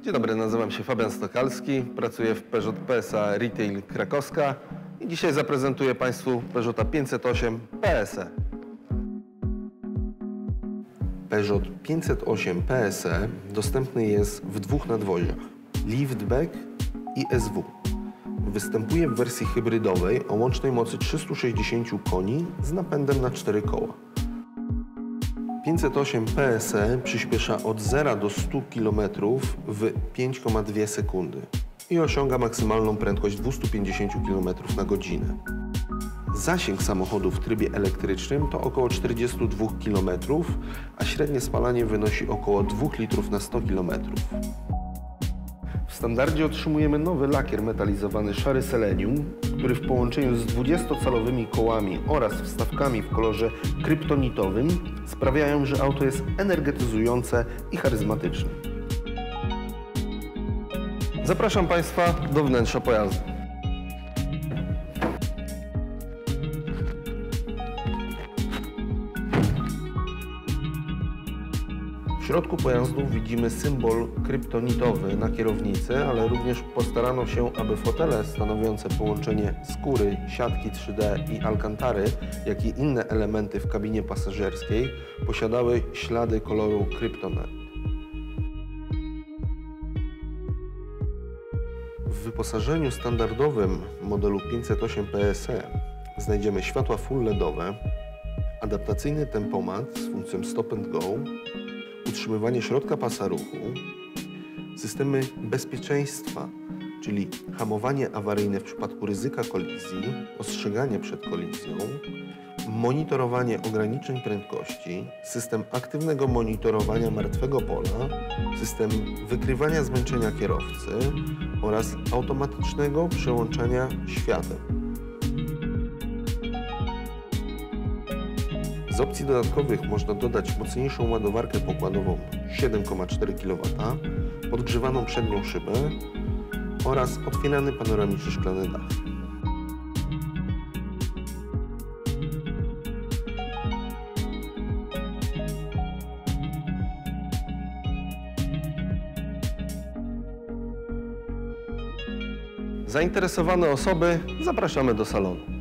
Dzień dobry, nazywam się Fabian Stokalski, pracuję w Peugeot PSA Retail Krakowska i dzisiaj zaprezentuję Państwu Peugeota 508 PSE. Peugeot 508 PSE dostępny jest w dwóch nadwoziach – liftback i SW. Występuje w wersji hybrydowej o łącznej mocy 360 koni z napędem na 4 koła. 508 PSE przyspiesza od 0 do 100 km w 5,2 sekundy i osiąga maksymalną prędkość 250 km na godzinę. Zasięg samochodu w trybie elektrycznym to około 42 km, a średnie spalanie wynosi około 2 litrów na 100 km. W standardzie otrzymujemy nowy lakier metalizowany szary selenium, który w połączeniu z 20-calowymi kołami oraz wstawkami w kolorze kryptonitowym sprawiają, że auto jest energetyzujące i charyzmatyczne. Zapraszam Państwa do wnętrza pojazdu. W środku pojazdu widzimy symbol kryptonitowy na kierownicy, ale również postarano się, aby fotele stanowiące połączenie skóry, siatki 3D i alkantary, jak i inne elementy w kabinie pasażerskiej posiadały ślady koloru kryptonet. W wyposażeniu standardowym modelu 508 PSE znajdziemy światła full LEDowe, adaptacyjny tempomat z funkcją Stop and Go, utrzymywanie środka pasa ruchu, systemy bezpieczeństwa, czyli hamowanie awaryjne w przypadku ryzyka kolizji, ostrzeganie przed kolizją, monitorowanie ograniczeń prędkości, system aktywnego monitorowania martwego pola, system wykrywania zmęczenia kierowcy oraz automatycznego przełączania świateł. Z opcji dodatkowych można dodać mocniejszą ładowarkę pokładową 7,4 kW, podgrzewaną przednią szybę oraz otwierany panoramiczny szklany dach. Zainteresowane osoby zapraszamy do salonu.